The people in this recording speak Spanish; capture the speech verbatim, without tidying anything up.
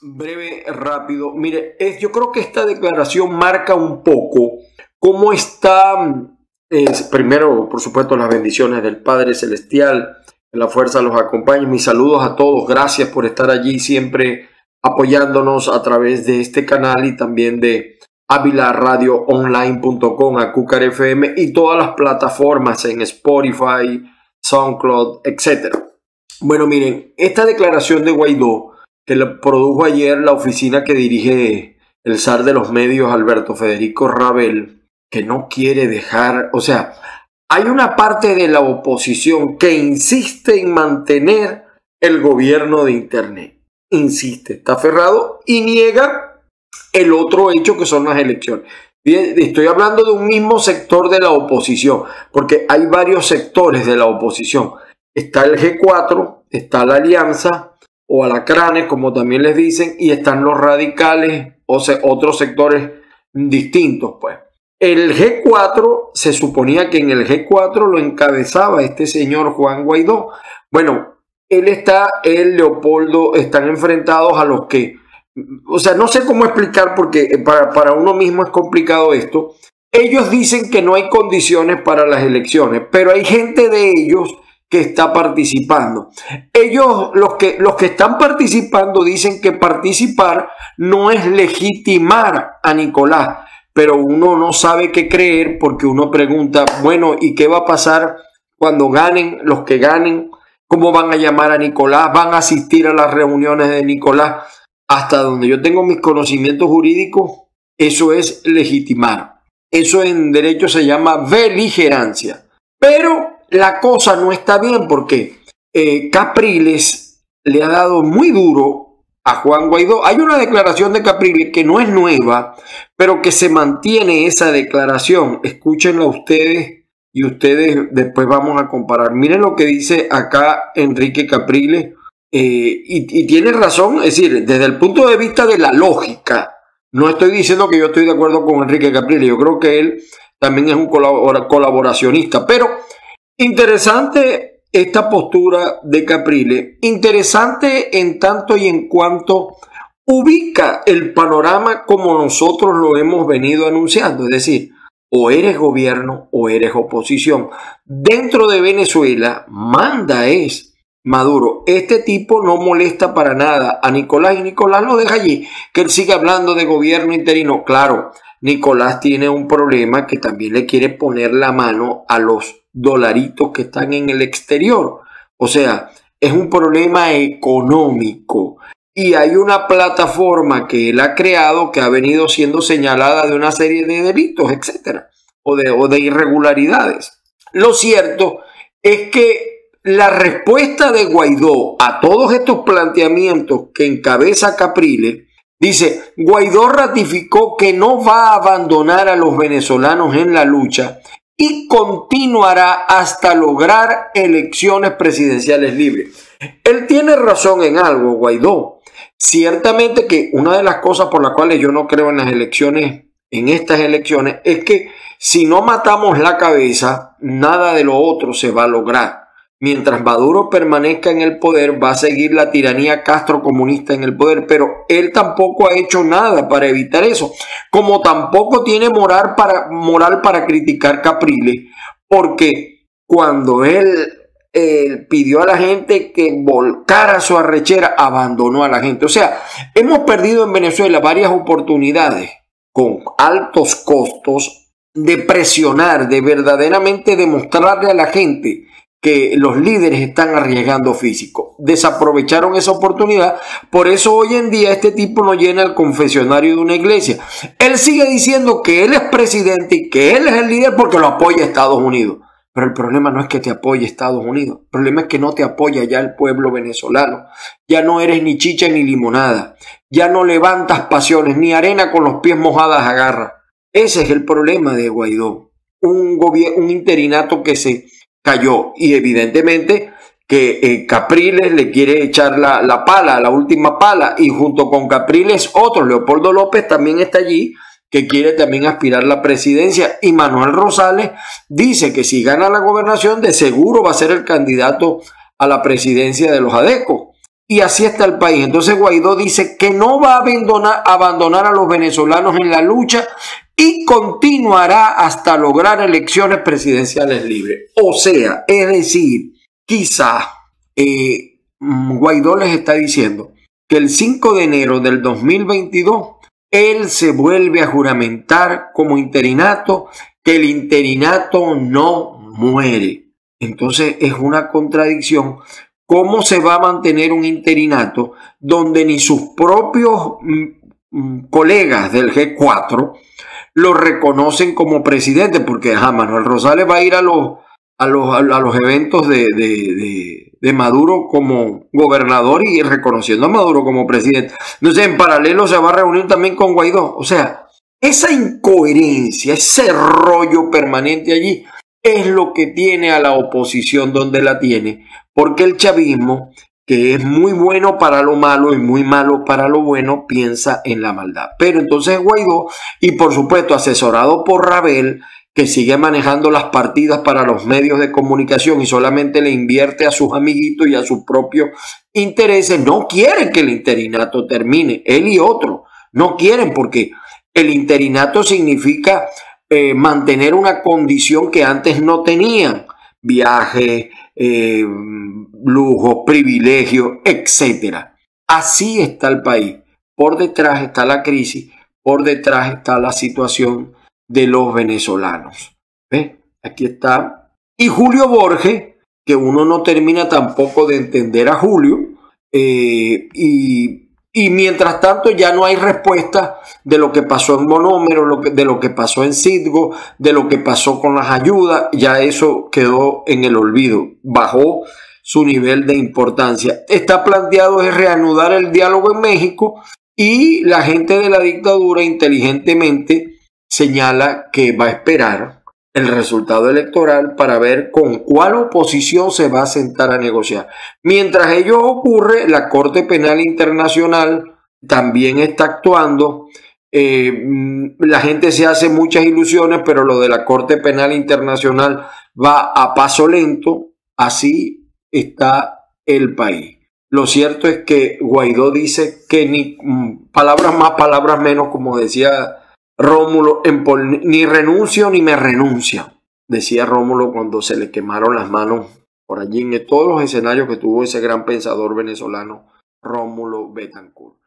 breve, rápido. Mire, es, yo creo que esta declaración marca un poco cómo está, es, primero, por supuesto, las bendiciones del Padre Celestial, que la fuerza los acompañe. Mis saludos a todos, gracias por estar allí siempre apoyándonos a través de este canal y también de avila radio online punto com, Acúcar F M y todas las plataformas en Spotify, SoundCloud, etcétera. Bueno, miren, esta declaración de Guaidó que le produjo ayer la oficina que dirige el zar de los medios, Alberto Federico Rabel, que no quiere dejar, o sea, hay una parte de la oposición que insiste en mantener el gobierno de Internet. Insiste, está aferrado y niega el otro hecho que son las elecciones. Estoy hablando de un mismo sector de la oposición, porque hay varios sectores de la oposición. Está el G cuatro, está la Alianza, o alacranes, como también les dicen, y están los radicales, o sea, otros sectores distintos, pues. El G cuatro, se suponía que en el G cuatro lo encabezaba este señor Juan Guaidó. Bueno, él está, él, Leopoldo, están enfrentados a los que, o sea, no sé cómo explicar porque para, para uno mismo es complicado esto. Ellos dicen que no hay condiciones para las elecciones, pero hay gente de ellos que está participando. Ellos, los que, los que están participando, dicen que participar no es legitimar a Nicolás, pero uno no sabe qué creer porque uno pregunta, bueno, ¿y qué va a pasar cuando ganen los que ganen? ¿Cómo van a llamar a Nicolás? ¿Van a asistir a las reuniones de Nicolás? Hasta donde yo tengo mis conocimientos jurídicos, eso es legitimar. Eso en derecho se llama beligerancia. Pero la cosa no está bien porque eh, Capriles le ha dado muy duro a Juan Guaidó. Hay una declaración de Capriles que no es nueva, pero que se mantiene esa declaración. Escúchenla ustedes y ustedes después vamos a comparar. Miren lo que dice acá Enrique Capriles eh, y, y tiene razón, es decir, desde el punto de vista de la lógica. No estoy diciendo que yo estoy de acuerdo con Enrique Capriles, yo creo que él también es un colabor- colaboracionista, pero interesante esta postura de Capriles, interesante en tanto y en cuanto ubica el panorama como nosotros lo hemos venido anunciando, es decir, o eres gobierno o eres oposición. Dentro de Venezuela manda es Maduro. Este tipo no molesta para nada a Nicolás y Nicolás lo deja allí, que él sigue hablando de gobierno interino. Claro, Nicolás tiene un problema que también le quiere poner la mano a los dolaritos que están en el exterior. O sea, es un problema económico y hay una plataforma que él ha creado que ha venido siendo señalada de una serie de delitos, etcétera, o de, o de irregularidades. Lo cierto es que la respuesta de Guaidó a todos estos planteamientos que encabeza Capriles, dice, Guaidó ratificó que no va a abandonar a los venezolanos en la lucha y continuará hasta lograr elecciones presidenciales libres. Él tiene razón en algo, Guaidó. Ciertamente que una de las cosas por las cuales yo no creo en las elecciones, en estas elecciones, es que si no matamos la cabeza, nada de lo otro se va a lograr. Mientras Maduro permanezca en el poder, va a seguir la tiranía castrocomunista en el poder, pero él tampoco ha hecho nada para evitar eso, como tampoco tiene moral para, moral para criticar Capriles, porque cuando él eh, pidió a la gente que volcara su arrechera, abandonó a la gente. O sea, hemos perdido en Venezuela varias oportunidades con altos costos de presionar, de verdaderamente demostrarle a la gente que los líderes están arriesgando físico. Desaprovecharon esa oportunidad, por eso hoy en día este tipo no llena el confesionario de una iglesia. Él sigue diciendo que él es presidente y que él es el líder porque lo apoya Estados Unidos. Pero el problema no es que te apoye Estados Unidos, el problema es que no te apoya ya el pueblo venezolano. Ya no eres ni chicha ni limonada, ya no levantas pasiones, ni arena con los pies mojadas agarra. Ese es el problema de Guaidó, un, un interinato que se cayó y evidentemente que eh, Capriles le quiere echar la, la pala, la última pala, y junto con Capriles otro, Leopoldo López también está allí, que quiere también aspirar a la presidencia, y Manuel Rosales dice que si gana la gobernación de seguro va a ser el candidato a la presidencia de los ADECO. y así está el país. Entonces Guaidó dice que no va a abandonar, abandonar a los venezolanos en la lucha y continuará hasta lograr elecciones presidenciales libres. O sea, es decir, quizá eh, Guaidó les está diciendo que el cinco de enero del dos mil veintidós él se vuelve a juramentar como interinato, que el interinato no muere. Entonces es una contradicción. ¿Cómo se va a mantener un interinato donde ni sus propios mm, colegas del G cuatro lo reconocen como presidente? Porque ajá, Manuel Rosales va a ir a los, a los, a los eventos de, de, de, de Maduro como gobernador y reconociendo a Maduro como presidente. Entonces, en paralelo se va a reunir también con Guaidó. O sea, esa incoherencia, ese rollo permanente allí es lo que tiene a la oposición donde la tiene, porque el chavismo, que es muy bueno para lo malo y muy malo para lo bueno, piensa en la maldad. Pero entonces Guaidó, y por supuesto asesorado por Rabel, que sigue manejando las partidas para los medios de comunicación y solamente le invierte a sus amiguitos y a sus propios intereses, no quieren que el interinato termine. Él y otros no quieren, porque el interinato significa eh, mantener una condición que antes no tenían: viajes, eh, lujos, privilegios, etcétera. Así está el país. Por detrás está la crisis, por detrás está la situación de los venezolanos. ¿Ves? Aquí está. Y Julio Borges, que uno no termina tampoco de entender a Julio, eh, y, y mientras tanto ya no hay respuesta de lo que pasó en Monómero, lo que, de lo que pasó en Citgo, de lo que pasó con las ayudas. Ya eso quedó en el olvido, bajó su nivel de importancia. Está planteado es reanudar el diálogo en México, y la gente de la dictadura inteligentemente señala que va a esperar el resultado electoral para ver con cuál oposición se va a sentar a negociar. Mientras ello ocurre, la Corte Penal Internacional también está actuando. Eh, la gente se hace muchas ilusiones, pero lo de la Corte Penal Internacional va a paso lento. Así está el país. Lo cierto es que Guaidó dice que ni palabras más, palabras menos, como decía Rómulo, en pol, ni renuncio ni me renuncia, decía Rómulo cuando se le quemaron las manos por allí en todos los escenarios que tuvo ese gran pensador venezolano Rómulo Betancourt.